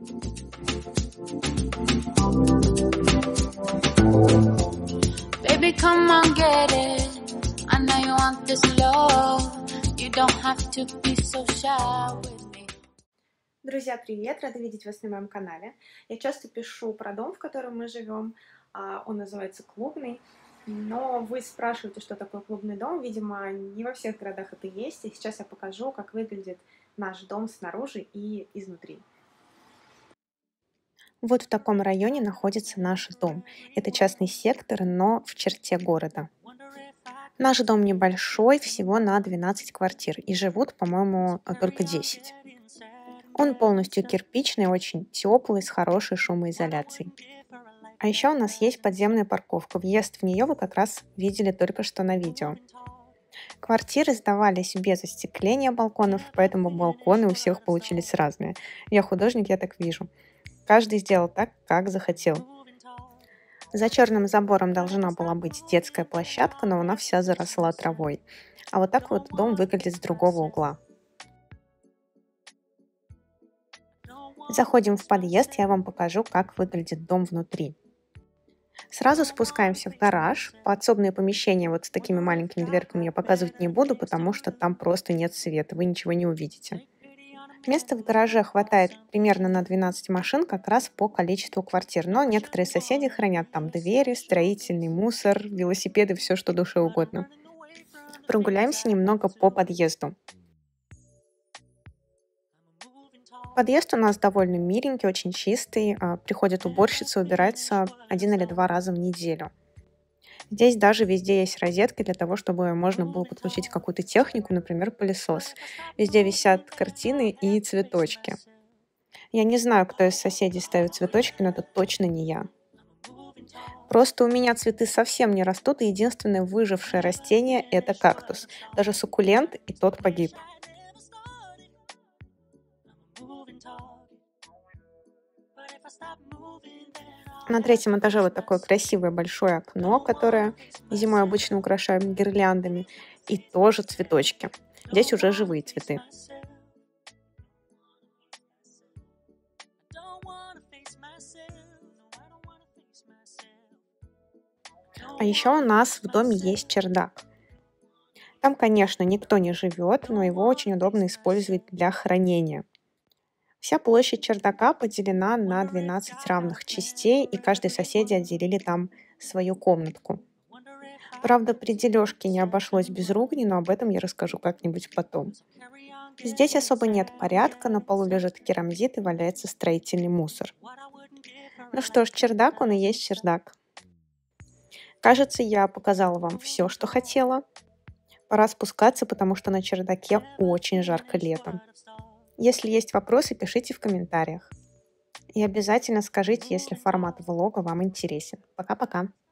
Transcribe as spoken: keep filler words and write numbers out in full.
Baby, come on, get it. I know you want this love. You don't have to be so shy with me. Друзья, привет! Рада видеть вас на моем канале. Я часто пишу про дом, в котором мы живем. Он называется клубный. Но вы спрашиваете, что такое клубный дом. Видимо, не во всех городах это есть. И сейчас я покажу, как выглядит наш дом снаружи и изнутри. Вот в таком районе находится наш дом. Это частный сектор, но в черте города. Наш дом небольшой, всего на двенадцать квартир, и живут, по-моему, только десять. Он полностью кирпичный, очень теплый, с хорошей шумоизоляцией. А еще у нас есть подземная парковка. Въезд в нее вы как раз видели только что на видео. Квартиры сдавались без остекления балконов, поэтому балконы у всех получились разные. Я художник, я так вижу. Каждый сделал так, как захотел. За черным забором должна была быть детская площадка, но она вся заросла травой. А вот так вот дом выглядит с другого угла. Заходим в подъезд, я вам покажу, как выглядит дом внутри. Сразу спускаемся в гараж. Подсобные помещения вот с такими маленькими дверками я показывать не буду, потому что там просто нет света, вы ничего не увидите. Места в гараже хватает примерно на двенадцать машин, как раз по количеству квартир. Но некоторые соседи хранят там двери, строительный мусор, велосипеды, все что душе угодно. Прогуляемся немного по подъезду. Подъезд у нас довольно миленький, очень чистый. Приходит уборщица, убирается один или два раза в неделю. Здесь даже везде есть розетки для того, чтобы можно было подключить какую-то технику, например, пылесос. Везде висят картины и цветочки. Я не знаю, кто из соседей ставит цветочки, но это точно не я. Просто у меня цветы совсем не растут, и единственное выжившее растение – это кактус. Даже суккулент, и тот погиб. На третьем этаже вот такое красивое большое окно, которое зимой обычно украшаем гирляндами, и тоже цветочки. Здесь уже живые цветы. А еще у нас в доме есть чердак. Там, конечно, никто не живет, но его очень удобно использовать для хранения. Вся площадь чердака поделена на двенадцать равных частей, и каждые соседи отделили там свою комнатку. Правда, при дележке не обошлось без ругани, но об этом я расскажу как-нибудь потом. Здесь особо нет порядка, на полу лежит керамзит и валяется строительный мусор. Ну что ж, чердак он и есть чердак. Кажется, я показала вам все, что хотела. Пора спускаться, потому что на чердаке очень жарко летом. Если есть вопросы, пишите в комментариях. И обязательно скажите, если формат влога вам интересен. Пока-пока.